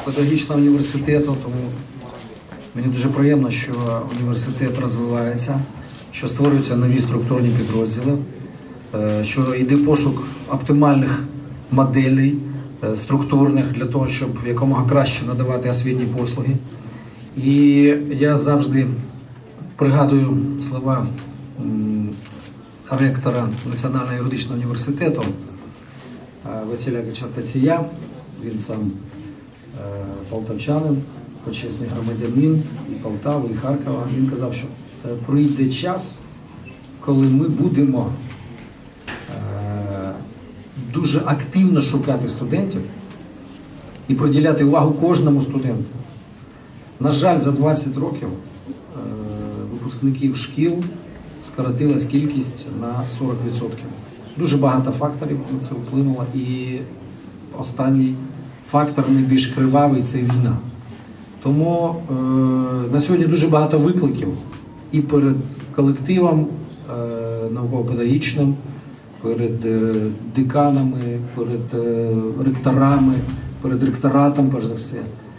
педагогічного університету, тому мені дуже приємно, що університет розвивається, що створюються нові структурні підрозділи, що йде пошук оптимальних моделей структурних для того, щоб якомога краще надавати освітні послуги. І я завжди пригадую слова ректора Національного юридичного університету Василя Тація. Він сам полтавчанин, почесний громадянин і Полтави, і Харкова. Він казав, що прийде час, коли ми будемо дуже активно шукати студентів і приділяти увагу кожному студенту. На жаль, за 20 років випускників шкіл скоротилась кількість на 40%. Дуже багато факторів на це вплинуло, і останній фактор найбільш кривавий – це війна. Тому на сьогодні дуже багато викликів і перед колективом науково-педагогічним, перед деканами, перед ректорами, перед ректоратом, перш за все.